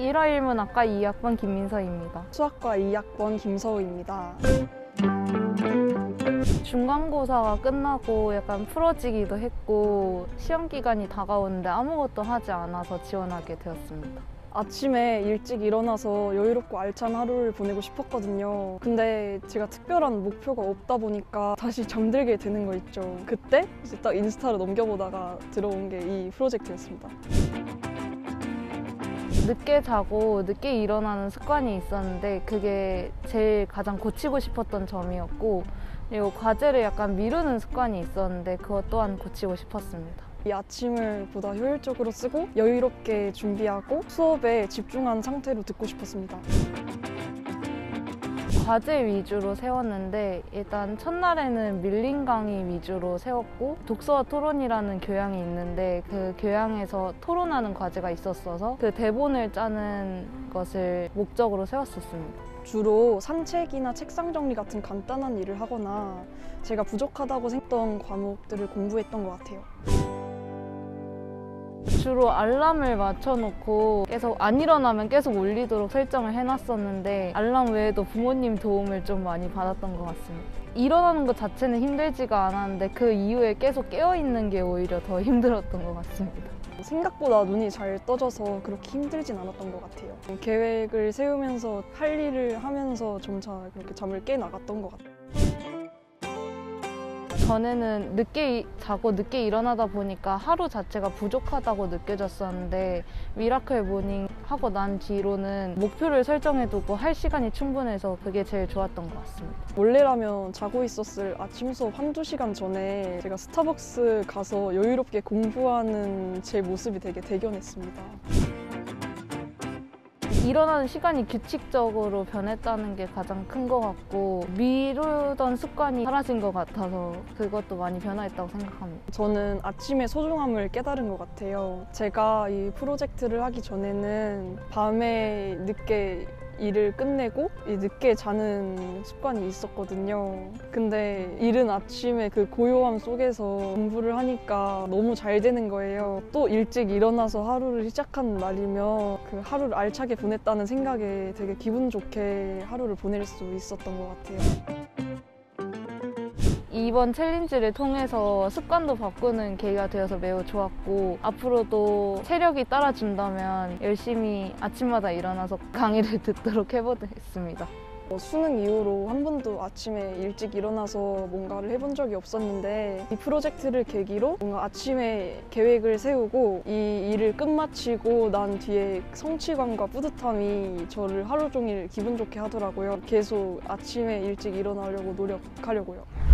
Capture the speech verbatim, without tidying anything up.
일화일문학과 이 학번 김민서입니다. 수학과 이 학번 김서우입니다. 중간고사가 끝나고 약간 풀어지기도 했고 시험 기간이 다가오는데 아무것도 하지 않아서 지원하게 되었습니다. 아침에 일찍 일어나서 여유롭고 알찬 하루를 보내고 싶었거든요. 근데 제가 특별한 목표가 없다 보니까 다시 잠들게 되는 거 있죠. 그때 이제 딱 인스타를 넘겨보다가 들어온 게 이 프로젝트였습니다. 늦게 자고 늦게 일어나는 습관이 있었는데 그게 제일 가장 고치고 싶었던 점이었고, 그리고 과제를 약간 미루는 습관이 있었는데 그것 또한 고치고 싶었습니다. 이 아침을 보다 효율적으로 쓰고 여유롭게 준비하고 수업에 집중한 상태로 듣고 싶었습니다. 과제 위주로 세웠는데 일단 첫날에는 밀린 강의 위주로 세웠고, 독서와 토론이라는 교양이 있는데 그 교양에서 토론하는 과제가 있었어서 그 대본을 짜는 것을 목적으로 세웠었습니다. 주로 산책이나 책상 정리 같은 간단한 일을 하거나 제가 부족하다고 생각했던 과목들을 공부했던 것 같아요. 주로 알람을 맞춰놓고 계속 안 일어나면 계속 울리도록 설정을 해놨었는데 알람 외에도 부모님 도움을 좀 많이 받았던 것 같습니다. 일어나는 것 자체는 힘들지가 않았는데 그 이후에 계속 깨어있는 게 오히려 더 힘들었던 것 같습니다. 생각보다 눈이 잘 떠져서 그렇게 힘들진 않았던 것 같아요. 계획을 세우면서 할 일을 하면서 점차 그렇게 잠을 깨 나갔던 것 같아요. 전에는 늦게 자고 늦게 일어나다 보니까 하루 자체가 부족하다고 느껴졌었는데 미라클 모닝 하고 난 뒤로는 목표를 설정해두고 할 시간이 충분해서 그게 제일 좋았던 것 같습니다. 원래라면 자고 있었을 아침 수업 한두 시간 전에 제가 스타벅스 가서 여유롭게 공부하는 제 모습이 되게 대견했습니다. 일어나는 시간이 규칙적으로 변했다는 게 가장 큰 것 같고, 미루던 습관이 사라진 것 같아서 그것도 많이 변화했다고 생각합니다. 저는 아침의 소중함을 깨달은 것 같아요. 제가 이 프로젝트를 하기 전에는 밤에 늦게 일을 끝내고 늦게 자는 습관이 있었거든요. 근데 이른 아침에 그 고요함 속에서 공부를 하니까 너무 잘 되는 거예요. 또 일찍 일어나서 하루를 시작한 날이면 그 하루를 알차게 보냈다는 생각에 되게 기분 좋게 하루를 보낼 수 있었던 것 같아요. 이번 챌린지를 통해서 습관도 바꾸는 계기가 되어서 매우 좋았고, 앞으로도 체력이 따라준다면 열심히 아침마다 일어나서 강의를 듣도록 해보겠습니다. 수능 이후로 한 번도 아침에 일찍 일어나서 뭔가를 해본 적이 없었는데 이 프로젝트를 계기로 뭔가 아침에 계획을 세우고 이 일을 끝마치고 난 뒤에 성취감과 뿌듯함이 저를 하루 종일 기분 좋게 하더라고요. 계속 아침에 일찍 일어나려고 노력하려고요.